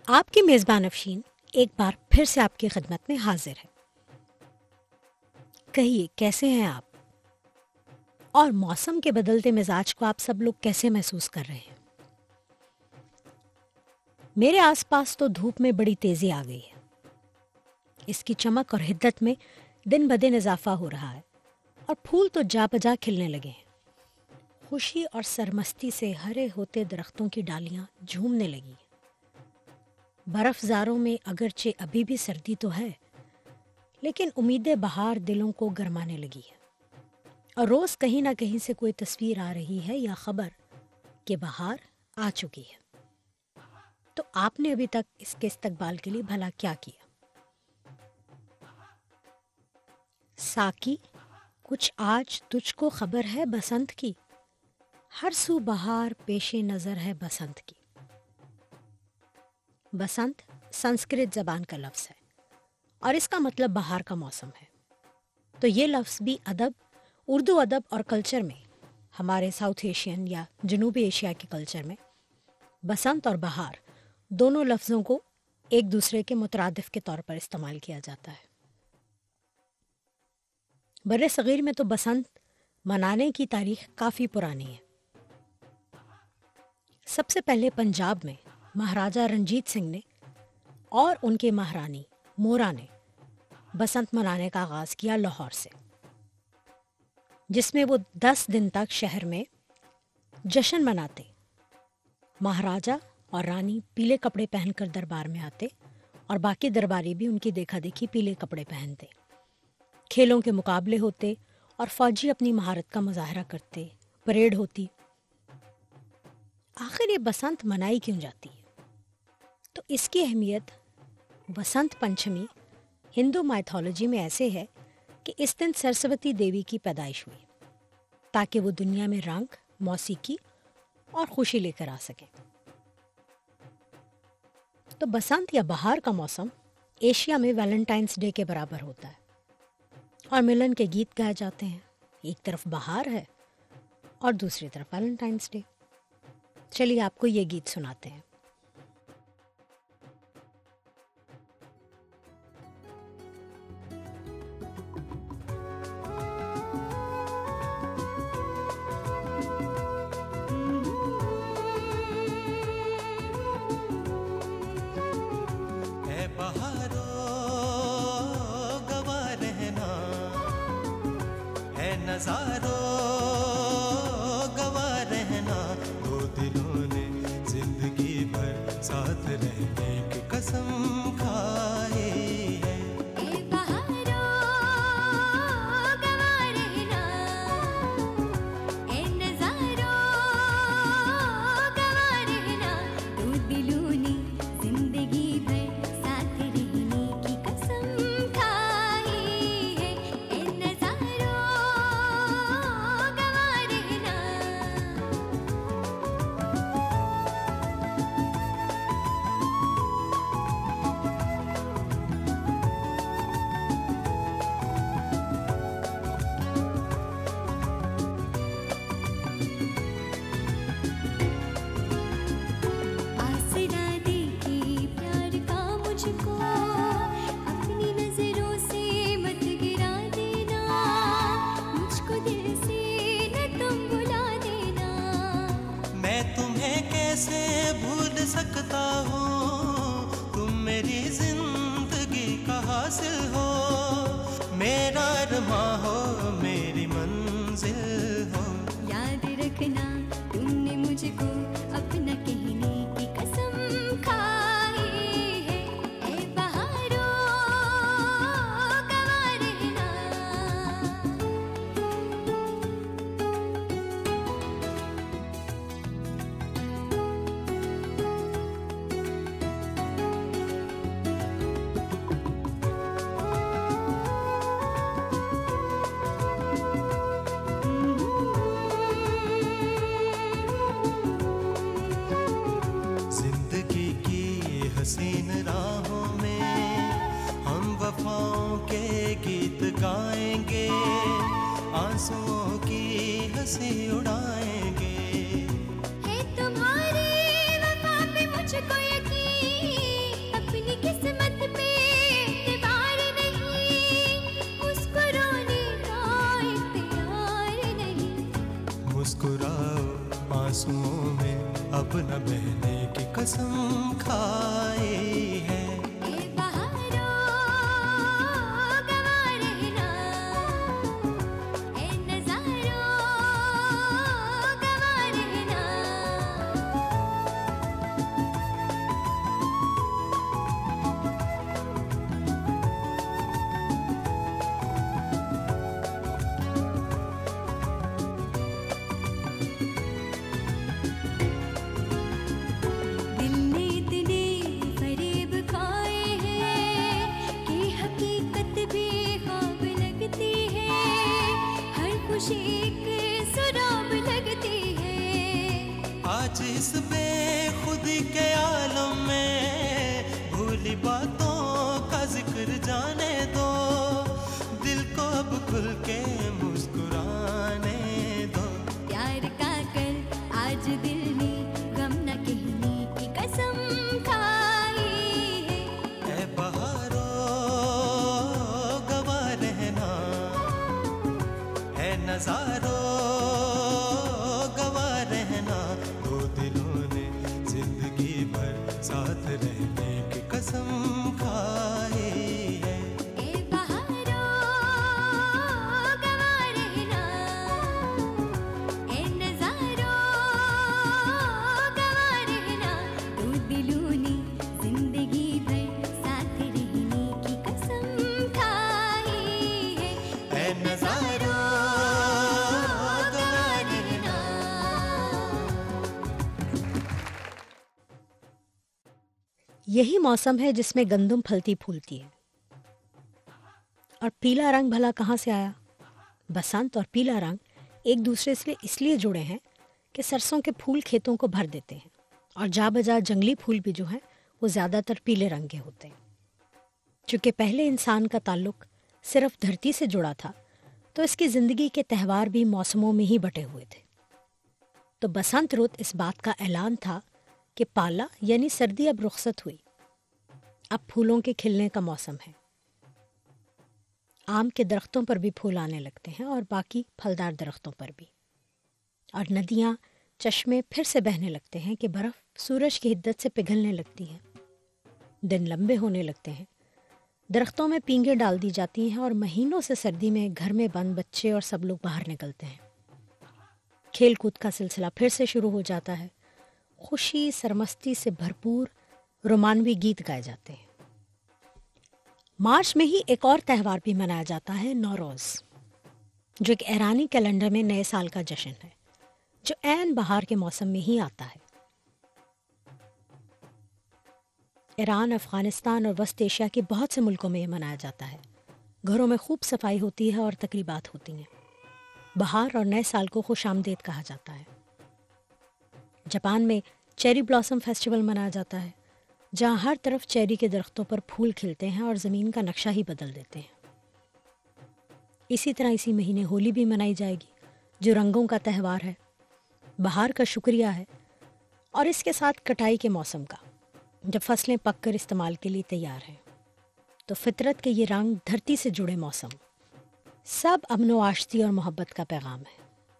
आपकी मेज़बान अफशीन एक बार फिर से आपकी खिदमत में हाजिर है। कहिए, कैसे हैं आप? और मौसम के बदलते मिजाज को आप सब लोग कैसे महसूस कर रहे हैं? मेरे आसपास तो धूप में बड़ी तेजी आ गई है। इसकी चमक और हिद्दत में दिन ब दिन इजाफा हो रहा है और फूल तो जा बजा खिलने लगे हैं। खुशी और सरमस्ती से हरे होते दरख्तों की डालियां झूमने लगी। बर्फज़ारों में अगरचे अभी भी सर्दी तो है, लेकिन उम्मीदें बहार दिलों को गरमाने लगी है। और रोज़ कहीं ना कहीं से कोई तस्वीर आ रही है या खबर कि बहार आ चुकी है। तो आपने अभी तक इसके इस्तकबाल के लिए भला क्या किया? साकी, कुछ आज तुझको खबर है बसंत की, हर सू बहार पेशे नज़र है बसंत की। बसंत संस्कृत जबान का लफ्ज़ है और इसका मतलब बहार का मौसम है। तो ये लफ्ज़ भी अदब, उर्दू अदब और कल्चर में, हमारे साउथ एशियन या जनूबी एशिया के कल्चर में बसंत और बहार दोनों लफ्ज़ों को एक दूसरे के मुतरादिफ के तौर पर इस्तेमाल किया जाता है। बर्रे सगीर में तो बसंत मनाने की तारीख काफ़ी पुरानी है। सबसे पहले पंजाब में महाराजा रंजीत सिंह ने और उनके महारानी मोरा ने बसंत मनाने का आगाज़ किया लाहौर से, जिसमें वो 10 दिन तक शहर में जश्न मनाते। महाराजा और रानी पीले कपड़े पहनकर दरबार में आते और बाकी दरबारी भी उनकी देखा देखी पीले कपड़े पहनते। खेलों के मुकाबले होते और फौजी अपनी महारत का मुजाहरा करते, परेड होती। आखिर ये बसंत मनाई क्यों जाती है? तो इसकी अहमियत बसंत पंचमी हिंदू माइथोलॉजी में ऐसे है कि इस दिन सरस्वती देवी की पैदाइश हुई ताकि वो दुनिया में रंग, मौसीकी और खुशी लेकर आ सके। तो बसंत या बहार का मौसम एशिया में वैलेंटाइंस डे के बराबर होता है और मिलन के गीत गाए जाते हैं। एक तरफ बहार है और दूसरी तरफ वैलेंटाइंस डे। चलिए आपको ये गीत सुनाते हैं। है बहारो गवा रहना, है नजारो गवा रहना, दो दिलों ने जिंदगी भर साथ रहने की कसम खाई है। ए बहारो गवा रहना, ए नजारो गवा रहना, दो दिलों ने जिंदगी भर साथ रहने की कसम खाई है। ए नजारो गवा रहना। आसरा दे के प्यार का मुझको अपनी नजरों से मत गिरा देना, मुझको दिल से न तुम भुला देना। मैं तुम्हें कैसे भूल सकता हूँ, तुम मेरी जिंदगी का हासिल हो, मेरा अरमां हो, मेरी मंजिल हो। याद रखना तुमने मुझको अपना कहने की कसम खाई है। ए बहारो गवा रहना। जिंदगी की हसीन राहों में हम वफाओं के गीत गाएंगे, आंसुओं की हंसी उड़ाएंगे। है तुम्हारी वफा पे मुझको यकीन, आंसुओं में अब न बहने की कसम खाई है। ए बहारो गवा रहना, ए नजारो गवा रहना। दिल ने इतने फरेब खाए हैं कि हकीकत भी ख्वाब लगती है, हर खुशी एक सराब लगती है। आज इस बेखुदी के आलम में भूली बातों का जिक्र जाने दो, दिल को अब खुल के मुस्कुराने दो। प्यार का कल आज दिल ने गम न कहने की कसम खाई है। ऐ बहारो गवा रहना, है नजारो गवा रहना। दो दिलों ने जिंदगी भर साथ रहने की कसम खाई है। ए बहारो गवा रहना, ए नजारो गवा रहना। दो दिलों ने जिंदगी भर साथ रहने की कसम खाई है। ऐ नजारो गवा रहना। यही मौसम है जिसमें गंदम फलती फूलती है। और पीला रंग भला कहाँ से आया? बसंत और पीला रंग एक दूसरे से इसलिए जुड़े हैं कि सरसों के फूल खेतों को भर देते हैं, और जा बजा जंगली फूल भी जो हैं वो ज़्यादातर पीले रंग के होते हैं। चूँकि पहले इंसान का ताल्लुक सिर्फ धरती से जुड़ा था, तो इसकी ज़िंदगी के त्यौहार भी मौसमों में ही बटे हुए थे। तो बसंत रुत इस बात का ऐलान था कि पाला यानी सर्दी अब रुखसत हुई, अब फूलों के खिलने का मौसम है। आम के दरख्तों पर भी फूल आने लगते हैं और बाकी फलदार दरख्तों पर भी। और नदियाँ चश्मे फिर से बहने लगते हैं कि बर्फ सूरज की हिद्दत से पिघलने लगती है। दिन लंबे होने लगते हैं, दरख्तों में पींगे डाल दी जाती हैं और महीनों से सर्दी में घर में बंद बच्चे और सब लोग बाहर निकलते हैं। खेल कूद का सिलसिला फिर से शुरू हो जाता है। खुशी सरमस्ती से भरपूर रोमानवी गीत गाए जाते हैं। मार्च में ही एक और त्यौहार भी मनाया जाता है, नौरोज़, जो एक ईरानी कैलेंडर में नए साल का जश्न है, जो ऐन बहार के मौसम में ही आता है। ईरान, अफगानिस्तान और वस्त एशिया के बहुत से मुल्कों में ये मनाया जाता है। घरों में खूब सफाई होती है और तकरीबात होती हैं। बहार और नए साल को खुशामदीद कहा जाता है। जापान में चेरी ब्लॉसम फेस्टिवल मनाया जाता है, जहाँ हर तरफ चेरी के दरख्तों पर फूल खिलते हैं और ज़मीन का नक्शा ही बदल देते हैं। इसी तरह इसी महीने होली भी मनाई जाएगी, जो रंगों का त्यौहार है, बहार का शुक्रिया है, और इसके साथ कटाई के मौसम का, जब फसलें पककर इस्तेमाल के लिए तैयार हैं। तो फितरत के ये रंग, धरती से जुड़े मौसम, सब अमनो आश्ती और मोहब्बत का पैगाम है।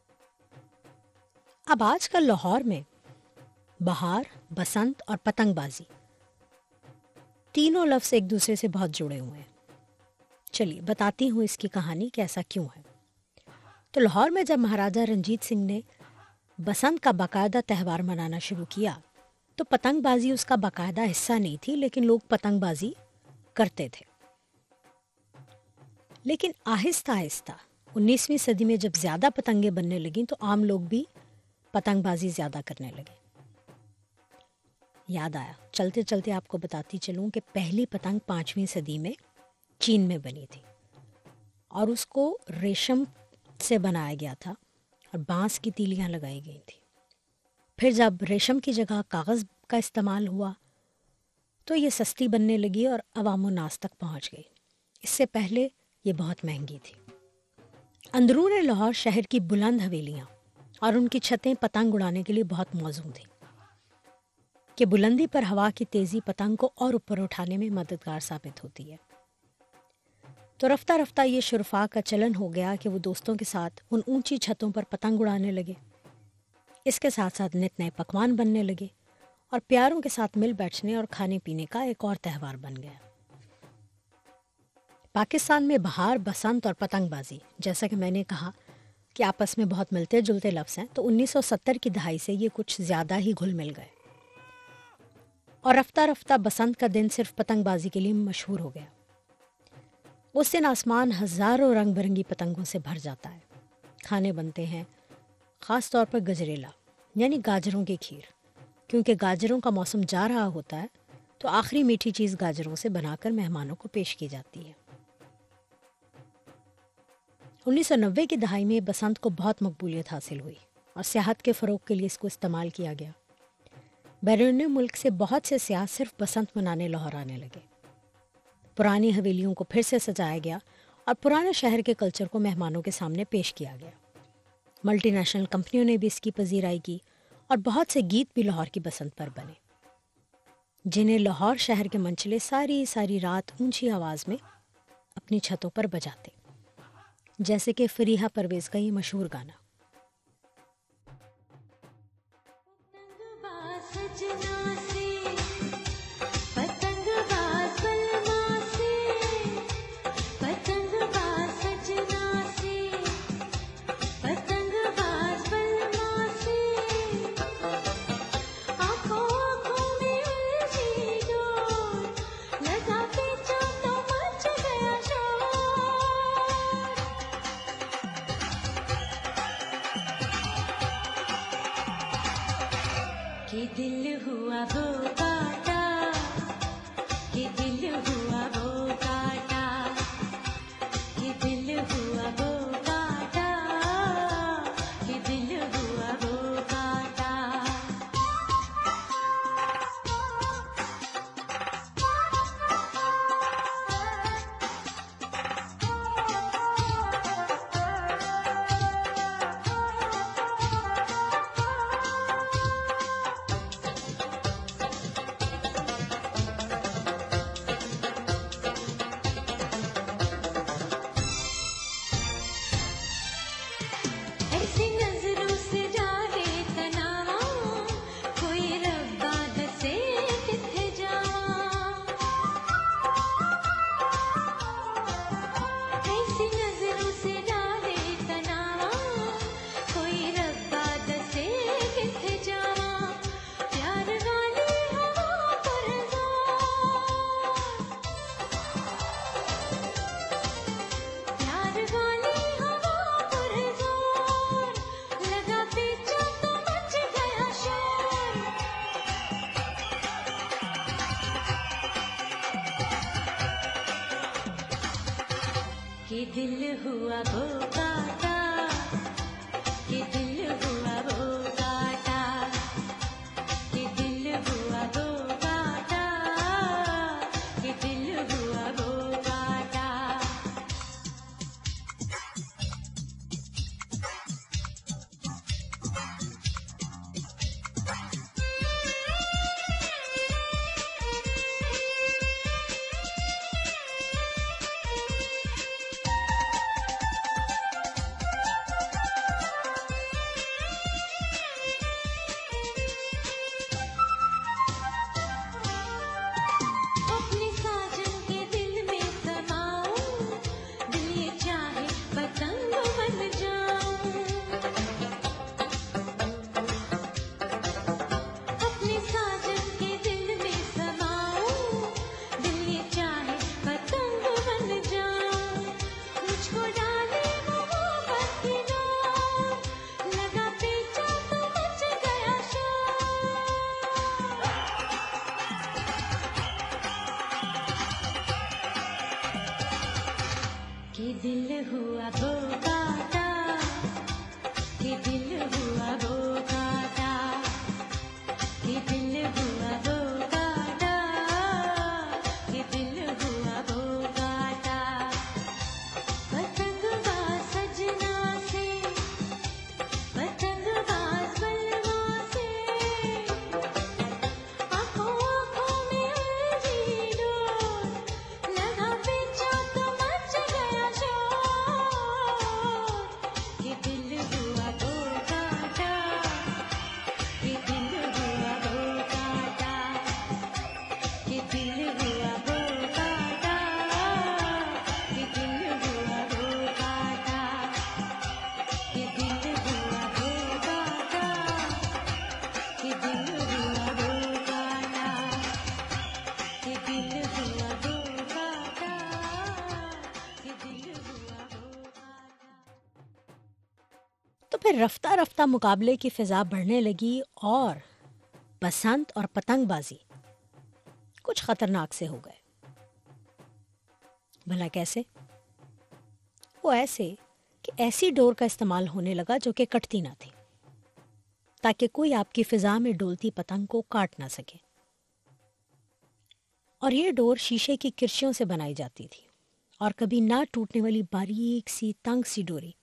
अब आजकल लाहौर में बहार, बसंत और पतंगबाजी तीनों लफ्ज़ एक दूसरे से बहुत जुड़े हुए हैं। चलिए बताती हूँ इसकी कहानी कि ऐसा क्यों है। तो लाहौर में जब महाराजा रंजीत सिंह ने बसंत का बाकायदा त्यौहार मनाना शुरू किया, तो पतंगबाजी उसका बाकायदा हिस्सा नहीं थी, लेकिन लोग पतंगबाजी करते थे। लेकिन आहिस्ता आहिस्ता 19वीं सदी में जब ज़्यादा पतंगे बनने लगीं, तो आम लोग भी पतंगबाजी ज़्यादा करने लगे। याद आया, चलते चलते आपको बताती चलूं कि पहली पतंग 5वीं सदी में चीन में बनी थी, और उसको रेशम से बनाया गया था और बांस की तीलियां लगाई गई थी। फिर जब रेशम की जगह कागज़ का इस्तेमाल हुआ, तो ये सस्ती बनने लगी और अवामो नास तक पहुंच गई। इससे पहले ये बहुत महंगी थी। अंदरून लाहौर शहर की बुलंद हवेलियां और उनकी छतें पतंग उड़ाने के लिए बहुत मौजूद थी, कि बुलंदी पर हवा की तेज़ी पतंग को और ऊपर उठाने में मददगार साबित होती है। तो रफ्ता रफ्ता ये शुरफा का चलन हो गया कि वो दोस्तों के साथ उन ऊंची छतों पर पतंग उड़ाने लगे। इसके साथ साथ नित नए पकवान बनने लगे और प्यारों के साथ मिल बैठने और खाने पीने का एक और त्यौहार बन गया। पाकिस्तान में बहार, बसंत और पतंगबाजी, जैसा कि मैंने कहा कि आपस में बहुत मिलते जुलते लफ्ज़ हैं, तो 1970 की दहाई से ये कुछ ज़्यादा ही घुल मिल गए और रफ्ता रफ्ता बसंत का दिन सिर्फ पतंगबाजी के लिए मशहूर हो गया। उस दिन आसमान हज़ारों रंग बिरंगी पतंगों से भर जाता है। खाने बनते हैं, ख़ास तौर पर गजरेला यानी गाजरों की खीर, क्योंकि गाजरों का मौसम जा रहा होता है तो आखिरी मीठी चीज़ गाजरों से बनाकर मेहमानों को पेश की जाती है। 1990 की दहाई में बसंत को बहुत मकबूलियत हासिल हुई और सियाहत के फ़रोग के लिए इसको इस्तेमाल किया गया। बैरून मुल्क से बहुत से सियाह सिर्फ बसंत मनाने लाहौर आने लगे। पुरानी हवेलियों को फिर से सजाया गया और पुराने शहर के कल्चर को मेहमानों के सामने पेश किया गया। मल्टीनेशनल कंपनियों ने भी इसकी पजीराई की और बहुत से गीत भी लाहौर की बसंत पर बने, जिन्हें लाहौर शहर के मंचले सारी सारी रात ऊंची आवाज़ में अपनी छतों पर बजाते, जैसे कि फरीहा परवेज़ का ये मशहूर गाना। कि दिल हुआ वो काटा, कि दिल हुआ वो काटा, कि दिल हुआ वो काटा, कि दिल हुआ वो काटा। ऐसी नजरों से जाने तनावा, कोई रब्बा दसे किथे जावा। ऐसी नजरों से जाने तनावा, कोई रब्बा दसे किथे जावा। प्यार वाली हवा पुरज़ोर, प्यार वाली हवा पुरज़ोर, लगा पीछा तो मच गया शोर। कि दिल हुआ वो काटा, कि दिल हुआ वो काटा, कि दिल हुआ वो काटा, कि दिल हुआ वो काटा। अपने साजन के दिल में समाऊं, दिल ये चाहे पतंग बन जाऊं। अपने साजन के दिल में समाऊं, दिल ये चाहे पतंग बन जाऊं। मुझको डाले मोहब्बत की डोर, लगा पीछा तो मच गया शोर। कि दिल हुआ वो काटा, कि दिल हुआ वो काटा, कि दिल हुआ वो काटा, कि दिल हुआ वो काटा। पतंगबाज सजना से, पतंगबाज बलवा से, आँखों आँखों में उलझी डोर, लगा पीछा तो मच गया शोर। कि दिल हुआ वो काटा, फिर रफ्ता रफ्ता मुकाबले की फिजा बढ़ने लगी और बसंत और पतंगबाजी कुछ खतरनाक से हो गए। भला कैसे? वो ऐसे कि ऐसी डोर का इस्तेमाल होने लगा जो कि कटती ना थी, ताकि कोई आपकी फिजा में डोलती पतंग को काट ना सके। और ये डोर शीशे की किरचियों से बनाई जाती थी और कभी ना टूटने वाली बारीक सी तंग सी डोरी।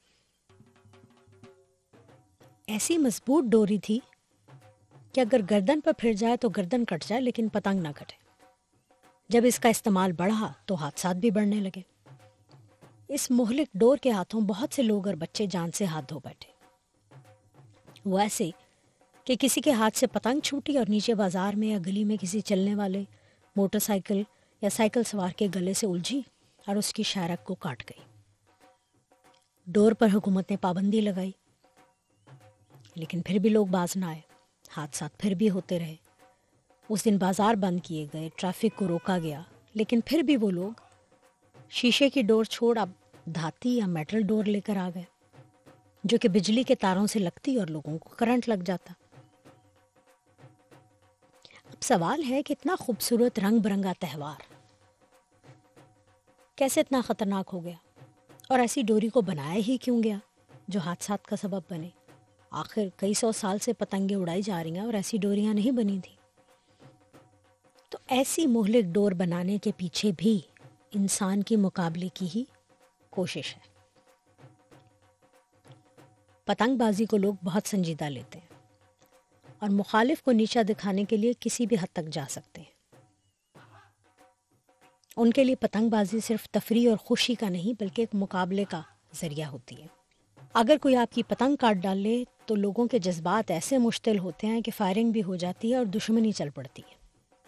ऐसी मजबूत डोरी थी कि अगर गर्दन पर फिर जाए तो गर्दन कट जाए, लेकिन पतंग ना कटे। जब इसका इस्तेमाल बढ़ा तो हादसात भी बढ़ने लगे। इस मोहलिक डोर के हाथों बहुत से लोग और बच्चे जान से हाथ धो बैठे। वो ऐसे कि किसी के हाथ से पतंग छूटी और नीचे बाजार में या गली में किसी चलने वाले मोटरसाइकिल या साइकिल सवार के गले से उलझी और उसकी शायरक को काट गई। डोर पर हुकूमत ने पाबंदी लगाई, लेकिन फिर भी लोग बाज न आए। हादसात फिर भी होते रहे। उस दिन बाजार बंद किए गए, ट्रैफिक को रोका गया, लेकिन फिर भी वो लोग शीशे की डोर छोड़ अब धाती या मेटल डोर लेकर आ गए, जो कि बिजली के तारों से लगती और लोगों को करंट लग जाता। अब सवाल है कि इतना खूबसूरत रंग बिरंगा त्यौहार कैसे इतना खतरनाक हो गया, और ऐसी डोरी को बनाया ही क्यों गया जो हादसात का सबब बने? आखिर कई सौ साल से पतंगे उड़ाई जा रही हैं और ऐसी डोरियां नहीं बनी थी। तो ऐसी मोहलिक डोर बनाने के पीछे भी इंसान की मुकाबले की ही कोशिश है। पतंगबाजी को लोग बहुत संजीदा लेते हैं और मुखालिफ को नीचा दिखाने के लिए किसी भी हद तक जा सकते हैं। उनके लिए पतंगबाजी सिर्फ तफरी और खुशी का नहीं, बल्कि एक मुकाबले का जरिया होती है। अगर कोई आपकी पतंग काट डाले तो लोगों के जज्बात ऐसे मुश्तिल होते हैं कि फायरिंग भी हो जाती है और दुश्मनी चल पड़ती है।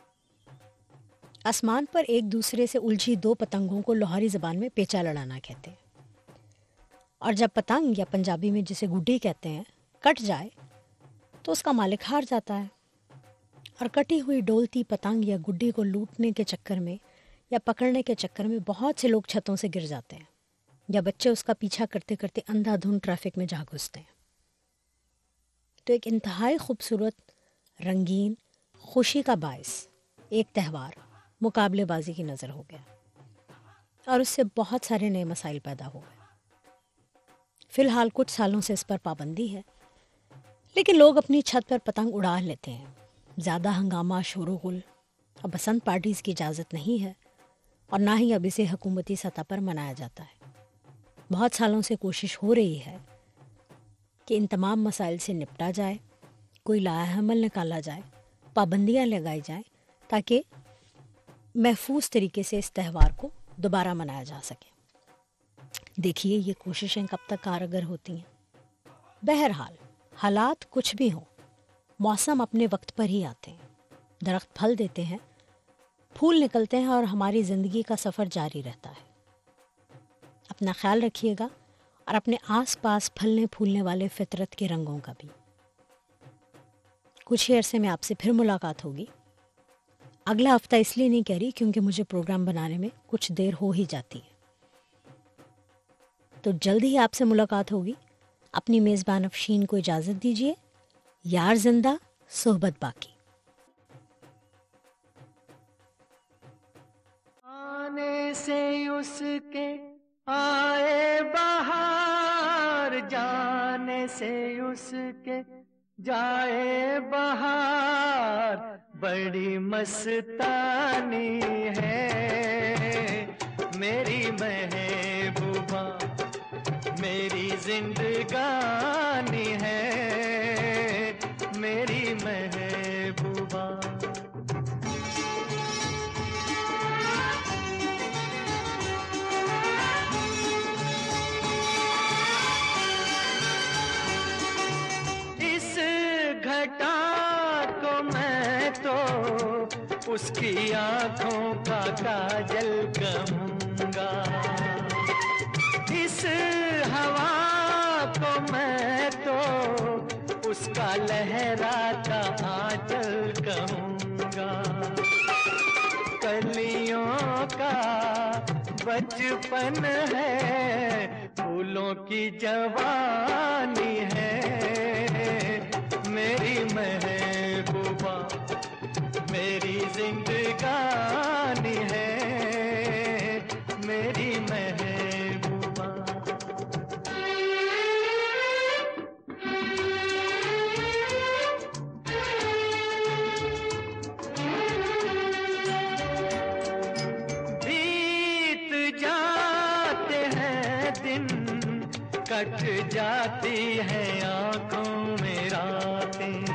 आसमान पर एक दूसरे से उलझी दो पतंगों को लाहौरी ज़बान में पेचा लड़ाना कहते हैं। और जब पतंग, या पंजाबी में जिसे गुड्डी कहते हैं, कट जाए तो उसका मालिक हार जाता है। और कटी हुई डोलती पतंग या गुड्डी को लूटने के चक्कर में या पकड़ने के चक्कर में बहुत से लोग छतों से गिर जाते हैं, या बच्चे उसका पीछा करते करते अंधाधुंध ट्रैफिक में जा घुसते हैं। तो एक इंतहाई खूबसूरत, रंगीन, खुशी का बायस एक त्यौहार मुकाबलेबाजी की नज़र हो गया और उससे बहुत सारे नए मसाइल पैदा हो गए। फिलहाल कुछ सालों से इस पर पाबंदी है, लेकिन लोग अपनी छत पर पतंग उड़ा लेते हैं। ज़्यादा हंगामा, शोरगुल और बसंत पार्टीज़ की इजाज़त नहीं है और ना ही अब इसे हुकूमती सतह पर मनाया जाता है। बहुत सालों से कोशिश हो रही है कि इन तमाम मसाइल से निपटा जाए, कोई लाएहमल निकाला जाए, पाबंदियाँ लगाई जाए, ताकि महफूज तरीके से इस त्यौहार को दोबारा मनाया जा सके। देखिए ये कोशिशें कब तक कारगर होती हैं। बहरहाल हालात कुछ भी हों, मौसम अपने वक्त पर ही आते हैं। दरख्त फल देते हैं, फूल निकलते हैं और हमारी ज़िंदगी का सफ़र जारी रहता है। अपना ख्याल रखिएगा और अपने आसपास फलने फूलने वाले फितरत के रंगों का भी। कुछ ही अरसे में आपसे फिर मुलाकात होगी। अगला हफ्ता इसलिए नहीं कह रही क्योंकि मुझे प्रोग्राम बनाने में कुछ देर हो ही जाती है। तो जल्द ही आपसे मुलाकात होगी। अपनी मेज़बान अफशीन को इजाज़त दीजिए। यार जिंदा, सोहबत बाकी। आने से उसके आए बहार, जाने से उसके जाए बहार, बड़ी मस्तानी है मेरी महबूबा, मेरी जिंदगानी है मेरी महबूबा। इस घटा को मैं तो उसकी आंखों का काजल कहूँगा, इस हवा को मैं तो उसका लहराता आंचल कहूँगा। कलियों का बचपन है फूलों की जवानी है मेरी महबूबा, मेरी जिंदगानी है मेरी महबूबा। बीत जाते हैं दिन, कट जाती है आंखों में रातें,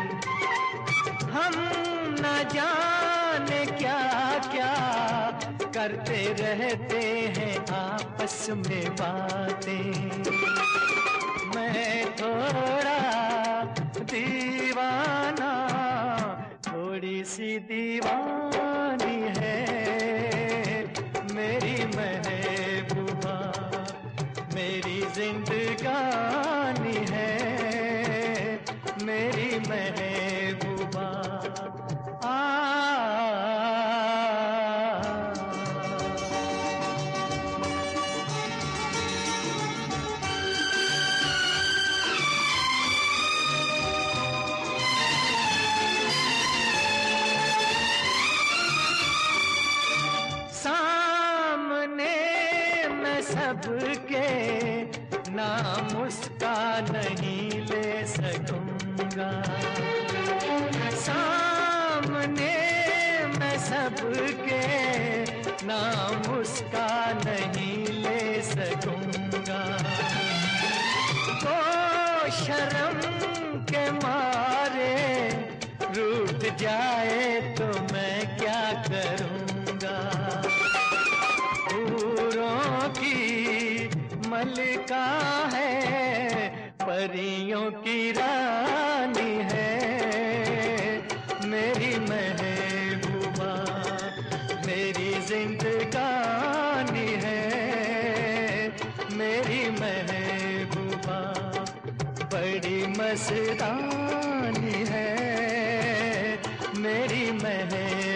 हम न जाने क्या क्या करते रहते हैं आपस में बातें। मैं थोड़ा दीवाना, थोड़ी सी दीवानी है मेरी महबूबा, मेरी जिंदगानी है मेरी महबूबा। सामने मैं सबके ना मुस्कान नहीं ले सकूंगा, सामने मैं सबके ना मुस्कान नहीं ले सकूंगा। तो शर्म के मारे रूठ जाए तो मैं क्या करूंगा। हूरों की मलिका है, परियों की रानी है मेरी महबूबा, मेरी जिंदगानी है मेरी महबूबा। बड़ी मस्तानी है मेरी महबूबा।